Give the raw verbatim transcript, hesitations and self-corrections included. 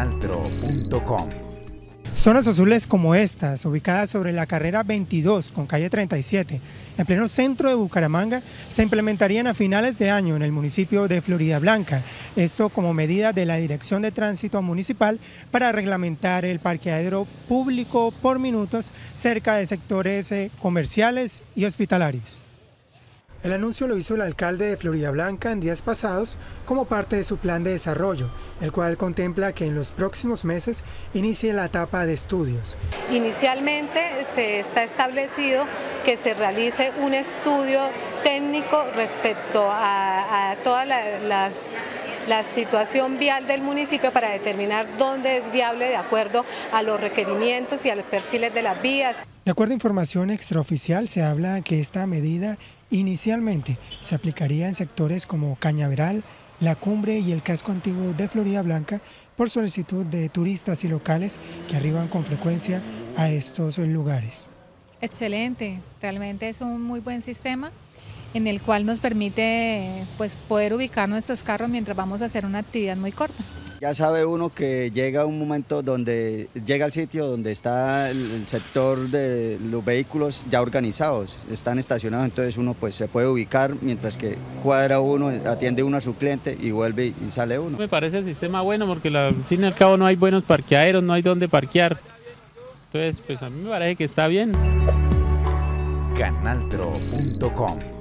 canaltro punto com. Zonas azules como estas, ubicadas sobre la carrera veintidós con calle treinta y siete, en pleno centro de Bucaramanga, se implementarían a finales de año en el municipio de Floridablanca. Esto como medida de la Dirección de Tránsito Municipal para reglamentar el parqueadero público por minutos cerca de sectores eh, comerciales y hospitalarios. El anuncio lo hizo el alcalde de Floridablanca en días pasados como parte de su plan de desarrollo, el cual contempla que en los próximos meses inicie la etapa de estudios. Inicialmente se está establecido que se realice un estudio técnico respecto a, a toda la, las, la situación vial del municipio para determinar dónde es viable de acuerdo a los requerimientos y a los perfiles de las vías. De acuerdo a información extraoficial, se habla que esta medida inicialmente se aplicaría en sectores como Cañaveral, La Cumbre y el casco antiguo de Floridablanca por solicitud de turistas y locales que arriban con frecuencia a estos lugares. Excelente, realmente es un muy buen sistema en el cual nos permite pues, poder ubicar nuestros carros mientras vamos a hacer una actividad muy corta. Ya sabe uno que llega un momento donde llega al sitio donde está el sector de los vehículos ya organizados, están estacionados, entonces uno pues se puede ubicar mientras que cuadra uno, atiende uno a su cliente y vuelve y sale uno. Me parece el sistema bueno porque la, al fin y al cabo no hay buenos parqueaderos, no hay dónde parquear, entonces pues a mí me parece que está bien. canaltro punto com